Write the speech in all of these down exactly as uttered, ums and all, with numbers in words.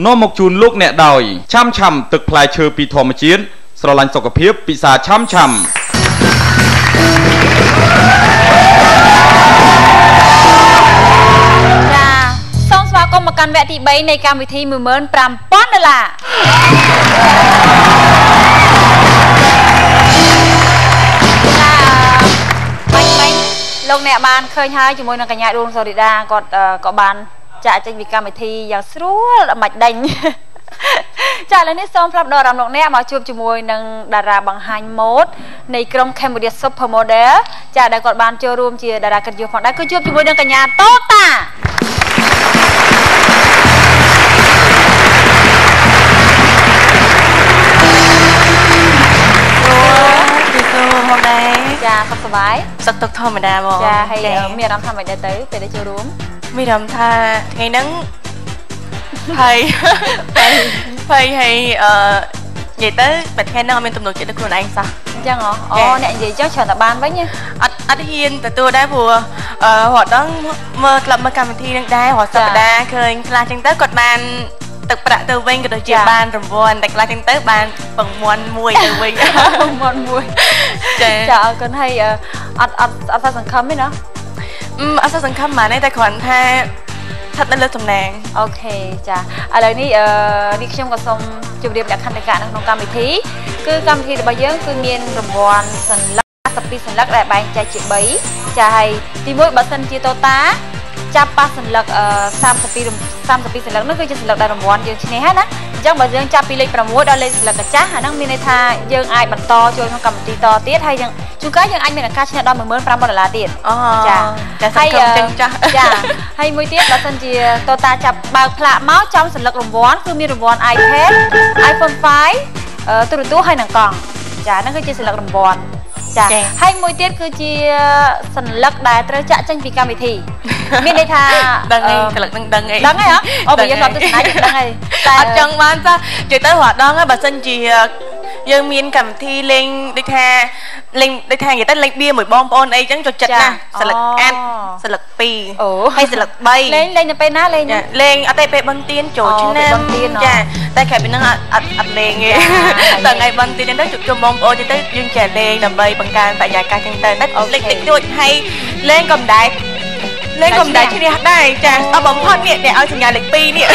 នាំមកជូនលោកអ្នកដោយឆាំឆាំទឹកផ្លែឈើពីធម្មជាតិស្រឡាញ់សុខភាពពិសាឆាំឆាំចាសូមស្វាគមន៍មកកាន់វគ្គទីបីនៃកម្មវិធី មួយម៉ឺនប្រាំពាន់ ដុល្លារបាញ់បាញ់លោកអ្នកបានឃើញហើយជាមួយនឹងកញ្ញាដួងសូរីដាគាត់ក៏បានចាក់ចេញពីកម្មវិធីយ៉ាងស្រួលមិនដេញចាឥឡូវនេះសូមផ្លាប់ដល់អារម្មណ៍លោកអ្នកមកជួបជាមួយនឹងតារាបង្ហាញម៉ូដនៃក្រុម Cambodia Super Model ចាដែលគាត់បានចូលរួមជាតារាកិត្តិយសផងដែរគឺជួបជាមួយនឹងកញ្ញាតូតាចាសុខសប្បាយសុខទុក្ខធម្មតាហ្មងចាហើយមានអារម្មណ៍ថាមិនដែរទៅពេលដែលចូលរួមមានអារម្មណ៍ថាថ្ងៃហ្នឹងហើយហើយហើយអឺនិយាយទៅតែថ្ងៃហ្នឹងអត់មានទំនុកចិត្តលើខ្លួនឯងសោះអញ្ចឹងហ៎អូអ្នកនិយាយចឹងច្រើនតែបានវិញអត់អត់ហ៊ានទទួលដែរព្រោះអឺរត់ដល់មើលក្លឹបមើលកម្មវិធីហ្នឹងដែររាល់សប្តាហ៍ឃើញខ្លះចឹងទៅគាត់បានទឹកប្រាក់ទៅវិញក៏ដូចជាបានរង្វាន់តែខ្លះចឹងទៅបានបង្មាន់មួយទៅវិញបង្មាន់មួយចាចាអរគុណហើយអត់អត់អត់ថាសង្ឃឹមទេណាអត់ថាសង្ឃឹមហ្មងតែគ្រាន់ថាស្ថិតនៅលើតំណែងអូខេចាឥឡូវនេះអឺនេះខ្ញុំក៏សូមជម្រាបលក្ខន្តិកៈនៅក្នុងកម្មវិធីគឺកម្មវិធីរបស់យើងគឺមានរង្វាន់សន្លឹកសិបពីរសន្លឹកដែលបែងចែកជាបីចាហើយទីមួយបើសិនជាតូតាចាប់ប៉ះសន្លឹកសាមសិបពីរ សាមសិបពីរសន្លឹកនោះគឺជាសន្លឹកដែលរង្វាន់យើងឈ្នះហើយណាអញ្ចឹងបើយើងចាប់ពីលេខប្រាំមួយដល់លេខសន្លឹកកាចាស់អាហ្នឹងមានន័យថាយើងអាចបន្តចូលក្នុងកម្មវិធីតទៀតហើយយើងជួនកាលយើងអាចមានឱកាសឈ្នះដល់ មួយម៉ឺនប្រាំពាន់ ដុល្លារទៀតអូចាតែសង្ឃឹមចឹងចាស់ចាហើយមួយទៀតបើសិនជាតូតាចាប់បើកផ្លាកមកចំសន្លឹករង្វាន់គឺមានរង្វាន់ iPad iPhone ហ្វៃ ទូរទស្សន៍ហើយនិងកង់ចាហ្នឹងគឺជាសន្លឹករង្វាន់ចាហើយមួយទៀតគឺជាសន្លឹកដែលត្រូវចាក់ចេញពីកម្មវិធីមានន័យថាដឹងឯងសន្លឹកនឹងដឹងឯងដឹងឯងអូបើយើងអត់ទស្សនាដឹងឯងតែអត់ចង់បានចានិយាយទៅរត់ដល់បើសិនជាយើងមានកម្មវិធីលេងដូចថាលេងដូចថានិយាយទៅលេងបៀមួយបងប្អូនអីចឹងចូលចិត្តណាស់សន្លឹកអាតសន្លឹកពីរហើយសន្លឹកបីលេងលេងទៅពេលណាលេងលេងអត់ទេពេលបិណ្ឌទានចូលឆ្នាំចាតែក្រៅពីហ្នឹងអត់អត់អត់លេងទេតែថ្ងៃបិណ្ឌទានទៅជួបជុំបងប្អូនទៅយើងចេះលេងដើម្បីបង្កើនបរិយាកាសចឹងទៅតែលេងតិចតួចហើយលេងក៏មិនដែរលេងក៏មិនដែរឈ្នះដែរចាអត់បំផុតនេះអ្នកឲ្យសញ្ញាលេខពីរនេះ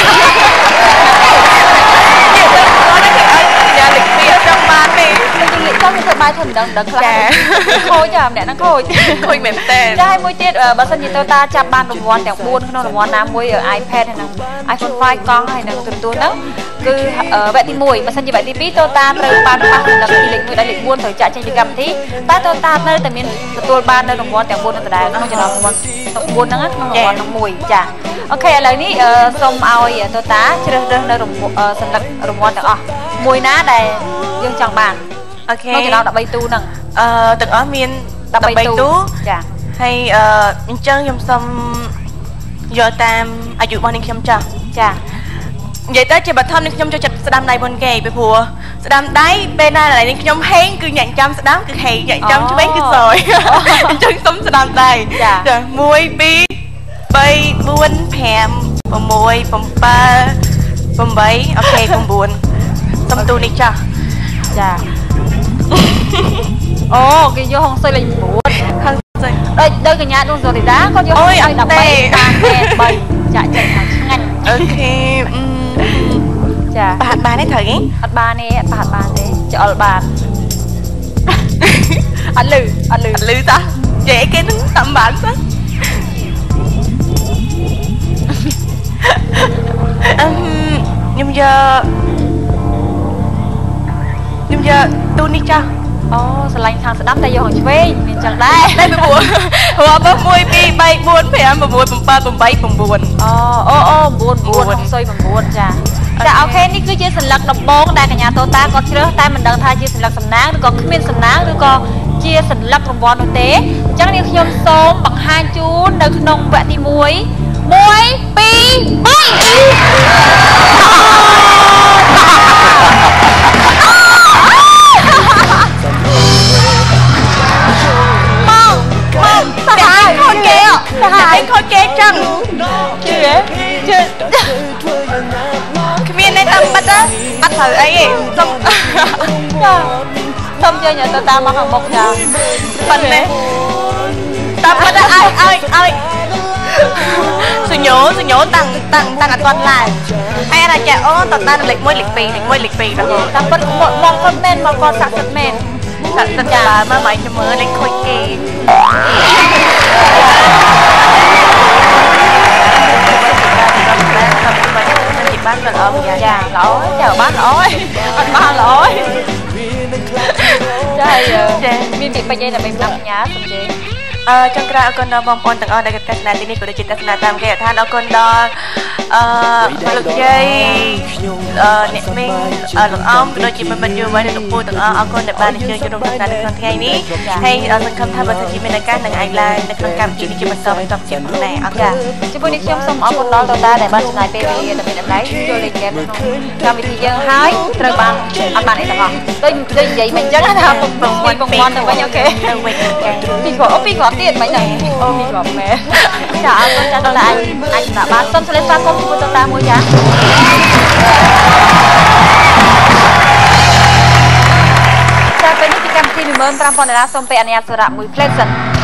យ៉ាលេខពីរចង់បានទេនិយាយទៅធ្វើបាយធ្វើមិនដឹងដឹងខ្លះខូចចាម្នាក់ហ្នឹងខូចខូចមែនតើចាហើយមួយទៀតបើសិនជាតូតាចាប់បានរង្វាន់ទាំងបួនក្នុងរង្វាន់ណាមួយ iPad ហើយនឹង iPhone ហ្វៃ កង់ហើយនឹងទូរទស្សន៍ហ្នឹងគឺវគ្គទីមួយបើសិនជាវគ្គទីពីរតូតាត្រូវបានប៉ះសន្លឹកពីលេខមួយដល់លេខបួនត្រូវចាក់ចេញពីកម្មវិធីតែតូតានៅតែមានទទួលបាននៅរង្វាន់ទាំងបួនដដែលក្នុងចំណោមរង្វាន់បួនហ្នឹងក្នុងរង្វាន់ហ្នឹងមួយចាអូខេឥឡូវនេះសូមឲ្យតូតាជ្រើសរើសនៅសន្លឹករង្វាន់ទាំងអស់មួយណាដែលយើងចង់បានអូខេក្នុងចំណោមដប់បីទូហ្នឹងអឺទាំងអស់មានដប់បីទូចាហើយអឺអញ្ចឹងខ្ញុំសូមយកតាមអាយុរបស់នាងខ្ញុំចាស់ចានិយាយទៅជាបឋមនាងខ្ញុំចូលចិត្តស្ដាំដៃមុនគេពីព្រោះស្ដាំដៃពេលណាដែលនាងខ្ញុំហេងគឺញាក់ចាំស្ដាំគឺហេងញាក់ចាំឆ្វេងគឺសយអញ្ចឹងសូមស្ដាំដៃចាមួយពីរបីបួនប្រាំប្រាំមួយប្រាំបែប្រាំបីអូខេប្រាំបួនសំទូនេះចាស់ចាអូគេយកហុងសុយលេខបួនហុងសុយដូចដូចកញ្ញាដួងសូរីដាគាត់យកហុងសុយដប់បីតាមបីចាក់ចេញថាឆ្ងាញ់អូខេចាប្រហែលបានទេត្រូវទេអត់បានទេប្រហែលបានទេច្អល់បានអត់លឺអត់លឺអត់លឺតានិយាយគេនឹងតាមបានទៅអឺខ្ញុំយកខ្ញុំយកទូនេះចាស់អូស្រឡាញ់ខាងស្ដាំតែយកខាងឆ្វេងមានចឹងដែរតែពីព្រោះរាប់ទៅមួយពីរបីបួនប្រាំប្រាំមួយប្រាំបែប្រាំបីប្រាំបួនអូអូអូបួនបួនហុងសុយបួនចាចាអូខេនេះគឺជាសន្លឹកដំបងដែលកញ្ញាតូតាគាត់ជ្រើសតែមិនដឹងថាជាសន្លឹកសំណាងឬក៏គ្មានសំណាងឬក៏ជាសន្លឹករង្វាន់នោះទេអញ្ចឹងនាងខ្ញុំសូមបង្ហាញជូននៅក្នុងវគ្គទីមួយមួយពីរបីតែខូចគេចឹងជឿជឿគ្មាន á bắt thử ấy xong xong chơi nhà tao ta mà hàng một nhà phần này ta bắt ai ai ai sự nhớ sự nhớ tăng tăng tăng ở toàn lại hay là trẻ ô tao ta lịch môi lịch pì lịch môi lịch pì đó ta bắt một một con men một con sạc sạc men sạc sạc là mà mày cho mơ lên khôi kỳ bán lần ôm dạ lỗi chào bán lỗi anh bán lỗi trời miền Việt bây giờ là mình nằm nhà xong chị ចង់ក្រៅអរគុណដល់បងប្អូនទាំងអស់ដែលទស្សនាទីនេះក៏ដូចជាទស្សនាតាមគេថាអរគុណដល់អឺលោកយាយអឺអ្នកមីងលោកអមក៏ដូចជាមិត្តមិត្តយូរវ័យនិងលោកពូទាំងអស់អរគុណដែលបានអញ្ជើញចូលរួមទស្សនានៅក្នុងថ្ងៃនេះហើយសង្ឃឹមថាបើសិនជាមានឱកាសនឹងអាចឡើងនៅក្នុងកម្មវិធីនេះជាបន្តបន្តជាផងដែរអរគុណជាមួយនេះខ្ញុំសូមអរគុណដល់តតាដែលបានចំណាយពេលវេលាដើម្បីតម្លៃចូលលេងហ្គេមក្នុងកម្មវិធីយើងហើយត្រូវបានអត់បានអីទាំងអស់ដូចដូចនិយាយមិនអញ្ចឹងថាពងពងពងទៅវិញអូខេទៅវិញពីគ្រាប់ពីគ្រាប់ទៀតមិនហ្នឹងអូពីគ្រាប់មែនចាអរគុណចាតតាអាចអាចសម្រាប់បានសូមស្លេស្វាគមន៍ជាមួយតតាមួយចាចាពេលនេះពីកម្មវិធី một nghìn năm trăm ដុល្លារសូមពេលអនុញ្ញាតសម្រាប់មួយ Pleasant